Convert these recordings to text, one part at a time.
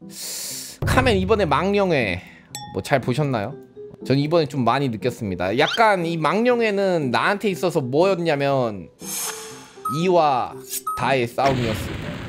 카멘 이번에 망령회 뭐 잘 보셨나요? 전 이번에 좀 많이 느꼈습니다. 약간 이 망령회는 나한테 있어서 뭐였냐면 이와 다의 싸움이었어.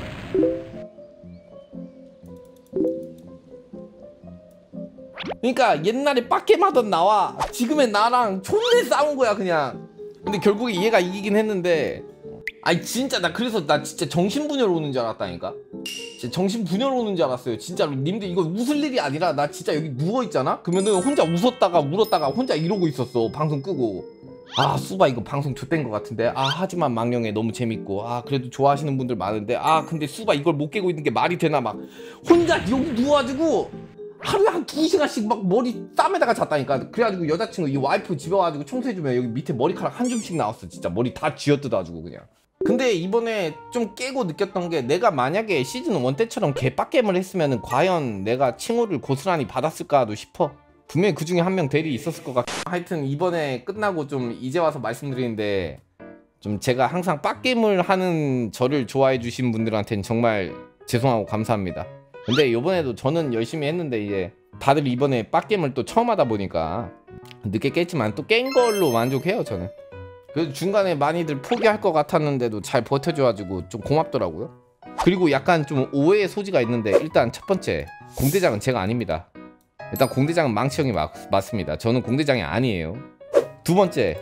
그러니까 옛날에 빡겜하던 나와 지금의 나랑 존내 싸운 거야 그냥. 근데 결국에 얘가 이기긴 했는데, 아니 진짜 나 그래서 나 진짜 정신분열 오는 줄 알았다니까. 진짜 정신분열 오는 줄 알았어요 진짜로. 님들 이거 웃을 일이 아니라 나 진짜 여기 누워있잖아? 그러면은 혼자 웃었다가 울었다가 혼자 이러고 있었어 방송 끄고. 아 수바 이거 방송 좆된 것 같은데. 아 하지만 망령에 너무 재밌고, 아 그래도 좋아하시는 분들 많은데, 아 근데 수바 이걸 못 깨고 있는 게 말이 되나. 막 혼자 여기 누워가지고 하루에 한 2시간씩 막 머리 땀에다가 잤다니까. 그래가지고 여자친구 이 와이프 집에 와가지고 청소해주면 여기 밑에 머리카락 한 줌씩 나왔어 진짜. 머리 다 쥐어뜯어가지고 그냥. 근데 이번에 좀 깨고 느꼈던 게, 내가 만약에 시즌1 때처럼 개빡겜을 했으면 과연 내가 칭호를 고스란히 받았을까도 싶어. 분명히 그 중에 한 명 대리 있었을 것 같아. 하여튼 이번에 끝나고 좀 이제 와서 말씀드리는데, 좀 제가 항상 빡겜을 하는 저를 좋아해 주신 분들한테는 정말 죄송하고 감사합니다. 근데 이번에도 저는 열심히 했는데 이제 다들 이번에 빡겜을 또 처음 하다 보니까 늦게 깼지만 또 깬 걸로 만족해요 저는. 그래서 중간에 많이들 포기할 것 같았는데도 잘 버텨줘가지고 좀 고맙더라고요. 그리고 약간 좀 오해의 소지가 있는데, 일단 첫 번째, 공대장은 제가 아닙니다. 일단 공대장은 망치 형이 맞습니다. 저는 공대장이 아니에요. 두 번째,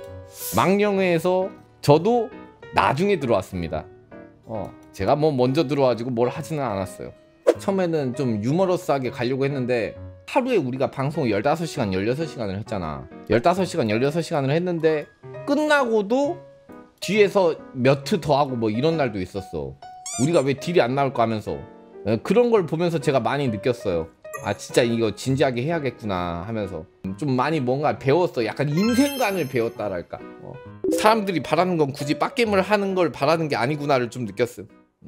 망령회에서 저도 나중에 들어왔습니다. 제가 뭐 먼저 들어와가지고 뭘 하지는 않았어요. 처음에는 좀 유머러스하게 가려고 했는데, 하루에 우리가 방송을 15시간 16시간을 했잖아. 15시간 16시간을 했는데 끝나고도 뒤에서 몇 트 더 하고 뭐 이런 날도 있었어. 우리가 왜 딜이 안 나올까 하면서. 그런 걸 보면서 제가 많이 느꼈어요. 아 진짜 이거 진지하게 해야겠구나 하면서 좀 많이 뭔가 배웠어. 약간 인생관을 배웠다랄까. 사람들이 바라는 건 굳이 빡겜을 하는 걸 바라는 게 아니구나를 좀 느꼈음.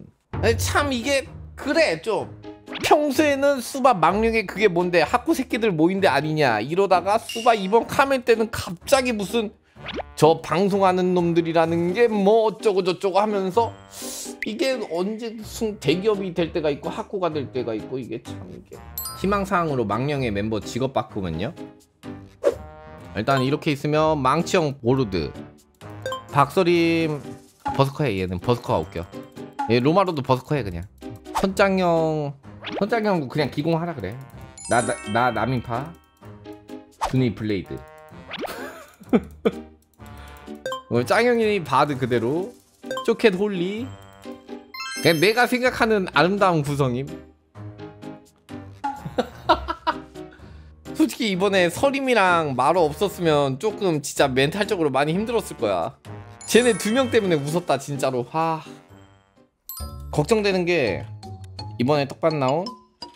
참 이게 그래. 좀 평소에는 수바 망령에 그게 뭔데 학구 새끼들 모인데 아니냐 이러다가 수바 이번 카멘 때는 갑자기 무슨 저 방송하는 놈들이라는 게 뭐 어쩌고 저쩌고 하면서, 이게 언제 무슨 대기업이 될 때가 있고 학구가 될 때가 있고, 이게 참 이게 희망사항으로 망령의 멤버 직업 바꾸면요, 일단 이렇게 있으면 망치형 보르드, 박서림 버스커해. 얘는 버스커가 웃겨. 얘 로마로도 버스커해 그냥. 선장형도 그냥 기공하라 그래. 나 남인파 준이 블레이드. 짱형이 바드 그대로. 쪼켓 홀리. 그냥 내가 생각하는 아름다운 구성임. 솔직히 이번에 서림이랑 마로 없었으면 조금 진짜 멘탈적으로 많이 힘들었을 거야. 쟤네 2명 때문에 웃었다 진짜로. 걱정되는 게 이번에 떡밥 나온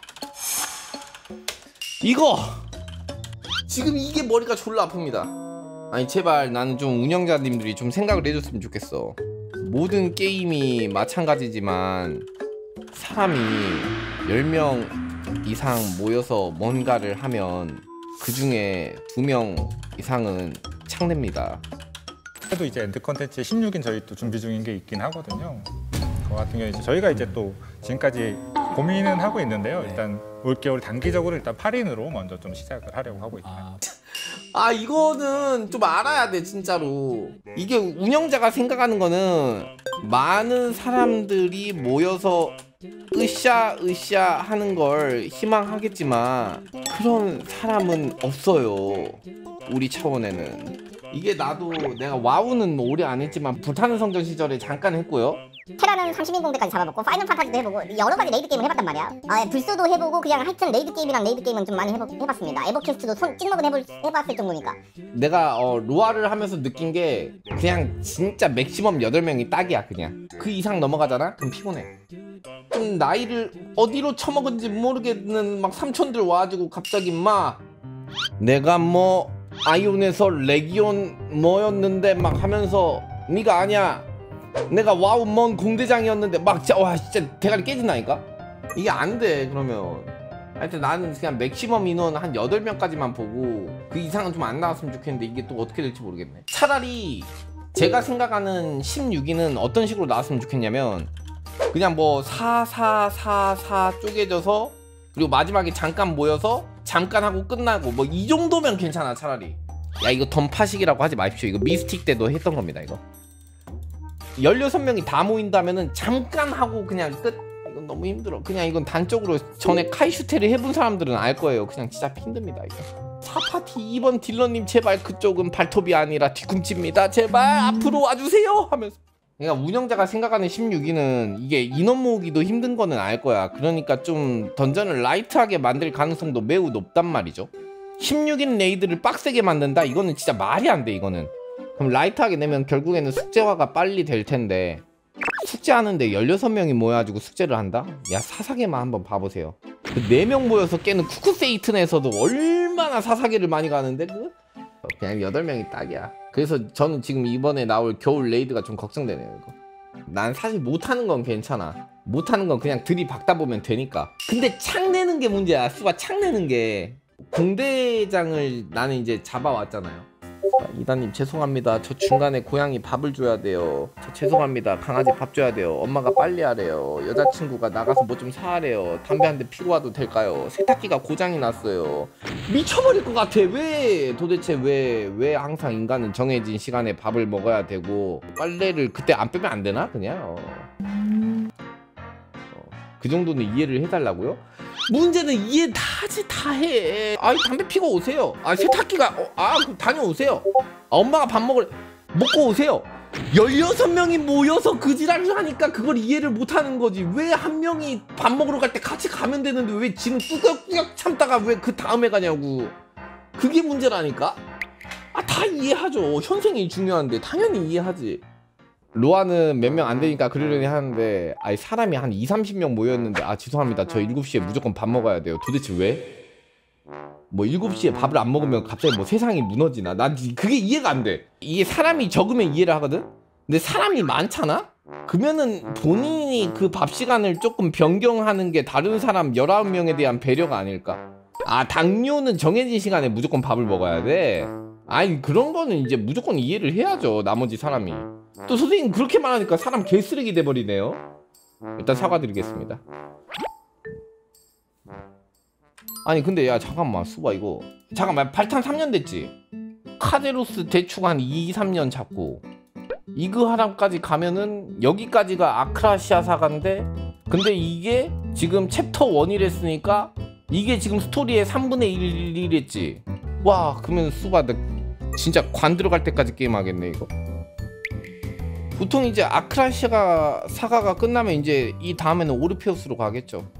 이거! 지금 이게 머리가 졸라 아픕니다. 아니 제발 나는 좀 운영자님들이 좀 생각을 해줬으면 좋겠어. 모든 게임이 마찬가지지만 사람이 10명 이상 모여서 뭔가를 하면 그 중에 2명 이상은 창냅니다. 그래도 이제 엔드 컨텐츠 16인 저희 또 준비 중인 게 있긴 하거든요. 그 같은 경우에 이제 저희가 이제 또 지금까지 고민은 하고 있는데요. 일단 올겨울 단기적으로 일단 8인으로 먼저 좀 시작을 하려고 하고 있습니다. 이거는 좀 알아야 돼 진짜로. 이게 운영자가 생각하는 거는 많은 사람들이 모여서 으쌰 하는 걸 희망하겠지만 그런 사람은 없어요 우리 차원에는. 이게 나도 내가 와우는 오래 안 했지만 불타는 성전 시절에 잠깐 했고요. 테라는 30인 공대까지 잡아먹고 파이널 판타지도 해보고 여러 가지 레이드 게임을 해봤단 말이야. 불소도 해보고 그냥 하여튼 레이드 게임은 좀 많이 해봤습니다. 에버퀘스트도 찍먹은 해봤을 정도니까. 내가 로아를 하면서 느낀 게 그냥 진짜 맥시멈 8명이 딱이야. 그냥 그 이상 넘어가잖아? 그럼 피곤해. 좀 나이를 어디로 처먹은지 모르겠는 막 삼촌들 와가지고 갑자기 막 내가 뭐 아이온에서 레기온 뭐였는데 막 하면서 네가 아냐 내가 와우 뭔 공대장이었는데 막 진짜 와 진짜 대가리 깨진다니까. 이게 안 돼. 그러면 하여튼 나는 그냥 맥시멈 인원 한 8명까지만 보고 그 이상은 좀 안 나왔으면 좋겠는데 이게 또 어떻게 될지 모르겠네. 차라리 제가 생각하는 16위는 어떤 식으로 나왔으면 좋겠냐면 그냥 뭐 4 쪼개져서 그리고 마지막에 잠깐 모여서 잠깐 하고 끝나고 뭐 이 정도면 괜찮아 차라리. 야 이거 덤파식이라고 하지 마십시오. 이거 미스틱 때도 했던 겁니다 이거. 16명이 다 모인다면은 잠깐 하고 그냥 끝. 이건 너무 힘들어. 그냥 이건 단적으로 전에 카이슈테를 해본 사람들은 알 거예요. 그냥 진짜 힘듭니다 이거. 4파티 2번 딜러님 제발 그쪽은 발톱이 아니라 뒤꿈치입니다. 제발 앞으로 와주세요 하면서. 그러니까 운영자가 생각하는 16위는 이게 인원 모으기도 힘든 거는 알 거야. 그러니까 좀 던전을 라이트하게 만들 가능성도 매우 높단 말이죠. 16인 레이드를 빡세게 만든다? 이거는 진짜 말이 안 돼 이거는. 그럼 라이트하게 내면 결국에는 숙제화가 빨리 될 텐데 숙제하는데 16명이 모여가지고 숙제를 한다? 야 사사계만 한번 봐보세요. 그 4명 모여서 깨는 쿠쿠세이튼에서도 얼마나 사사계를 많이 가는데 그냥 8명이 딱이야. 그래서 저는 지금 이번에 나올 겨울 레이드가 좀 걱정되네요 이거. 난 사실 못하는 건 괜찮아. 못하는 건 그냥 들이박다 보면 되니까. 근데 창 내는 게 문제야. 수가 창 내는 게. 공대장을 나는 이제 잡아왔잖아요. 이다님 죄송합니다. 저 중간에 고양이 밥을 줘야 돼요. 저 죄송합니다. 강아지 밥 줘야 돼요. 엄마가 빨리 하래요. 여자친구가 나가서 뭐 좀 사하래요. 담배 한 대 피고 와도 될까요? 세탁기가 고장이 났어요. 미쳐버릴 것 같아. 왜 도대체 왜 항상 인간은 정해진 시간에 밥을 먹어야 되고 빨래를 그때 안 빼면 안 되나 그냥 그 정도는 이해를 해달라고요? 문제는 이해 다 하지 다 해. 아이 담배 피고 오세요. 아 세탁기가 그럼 다녀오세요. 엄마가 밥 먹고 오세요. 16명이 모여서 그 지랄을 하니까 그걸 이해를 못하는 거지. 왜 한 명이 밥 먹으러 갈 때 같이 가면 되는데 왜 지는 꾸역꾸역 참다가 왜 그 다음에 가냐고. 그게 문제라니까. 다 이해하죠. 현생이 중요한데 당연히 이해하지. 로아는 몇 명 안 되니까 그러려니 하는데 아니 사람이 한 20-30명 모였는데 죄송합니다. 저 7시에 무조건 밥 먹어야 돼요. 도대체 왜? 뭐 7시에 밥을 안 먹으면 갑자기 뭐 세상이 무너지나? 난 그게 이해가 안 돼. 이게 사람이 적으면 이해를 하거든? 근데 사람이 많잖아? 그러면은 본인이 그 밥 시간을 조금 변경하는 게 다른 사람 19명에 대한 배려가 아닐까? 당뇨는 정해진 시간에 무조건 밥을 먹어야 돼? 아니 그런 거는 이제 무조건 이해를 해야죠. 나머지 사람이. 또 선생님 그렇게 말하니까 사람 개쓰레기 돼버리네요. 일단 사과드리겠습니다. 아니 근데 야 잠깐만 수바 이거 잠깐만 발탄 3년 됐지? 카제로스 대충 한 2-3년 잡고 이그 하람까지 가면은 여기까지가 아크라시아 사가인데 근데 이게 지금 챕터 1이랬으니까 이게 지금 스토리의 3분의 1이랬지. 와 그러면 수바 나 진짜 관 들어갈 때까지 게임하겠네 이거. 보통 이제 아크라시아 사가가 끝나면 이제 이 다음에는 오르페우스로 가겠죠.